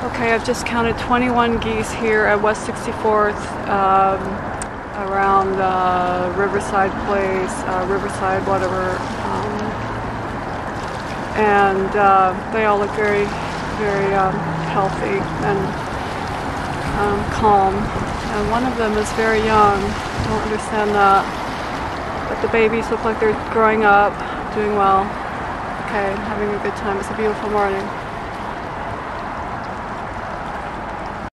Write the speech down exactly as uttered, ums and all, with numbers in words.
Okay, I've just counted twenty-one geese here at West sixty-fourth, um, around uh, Riverside Place, uh, Riverside whatever, um, and uh, they all look very, very um, healthy and um, calm. And one of them is very young. I don't understand that, but the babies look like they're growing up, doing well. Okay, I'm having a good time. It's a beautiful morning.